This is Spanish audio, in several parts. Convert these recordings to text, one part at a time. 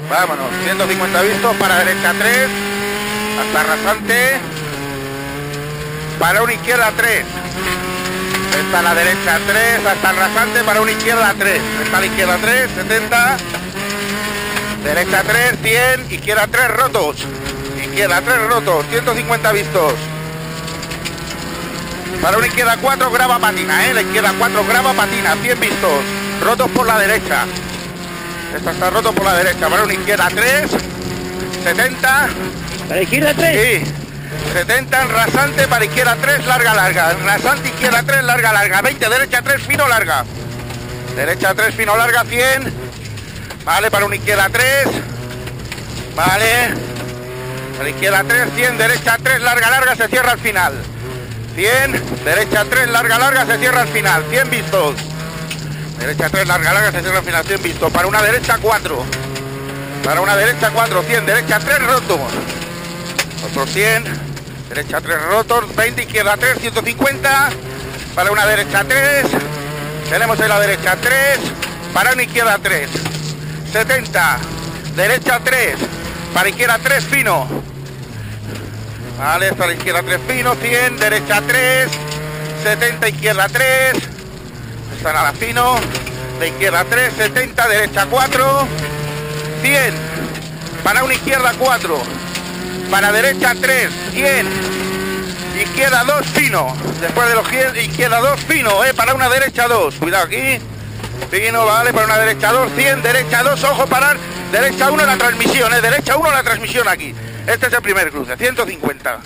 Vámonos, 150 vistos, para derecha 3, hasta rasante, para una izquierda 3, está la derecha 3, hasta el rasante, para una izquierda 3, está la izquierda 3, 70, derecha 3, 100, izquierda 3 rotos, izquierda 3 rotos, 150 vistos, para una izquierda 4 grava patina, la izquierda 4 grava patina, 100 vistos, rotos por la derecha. Esta está roto por la derecha, para una izquierda 3, 70. ¿Para izquierda 3? Sí, 70 en rasante, para izquierda 3, larga, larga. En rasante, izquierda 3, larga, larga. 20, derecha 3, fino, larga. Derecha 3, fino, larga, 100. Vale, para una izquierda 3. Vale. Para izquierda 3, 100, derecha 3, larga, larga, se cierra al final. 100, derecha 3, larga, larga, se cierra al final. 100 vistos. Derecha 3, larga, larga, se cierra al final, 100 visto. Para una derecha 4. Para una derecha 4, 100. Derecha 3, rotos. Otros 100. Derecha 3, rotos. 20, izquierda 3, 150. Para una derecha 3. Tenemos en la derecha 3. Para una izquierda 3. 70. Derecha 3. Para izquierda 3, fino. Vale, para izquierda 3, fino. 100. Derecha 3. 70, izquierda 3. Está nada fino, de izquierda 3, 70, derecha 4, 100, para una izquierda 4, para derecha 3, 100, izquierda 2, fino, después de los 100, izquierda 2, fino, para una derecha 2, cuidado aquí, fino, vale, para una derecha 2, 100, derecha 2, ojo, parar, derecha 1 la transmisión, derecha 1 la transmisión aquí, este es el primer cruce, 150.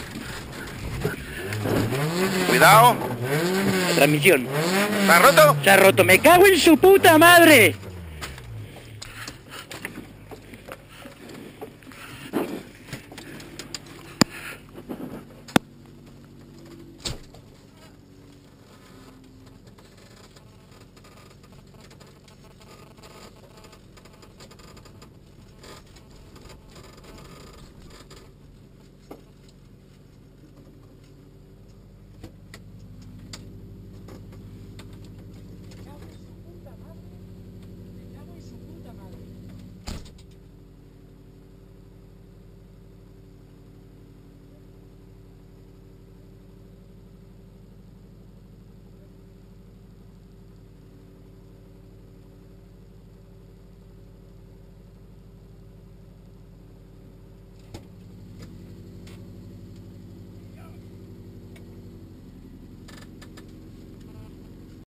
Cuidado. La transmisión. ¿Está roto? Se ha roto. ¡Me cago en su puta madre!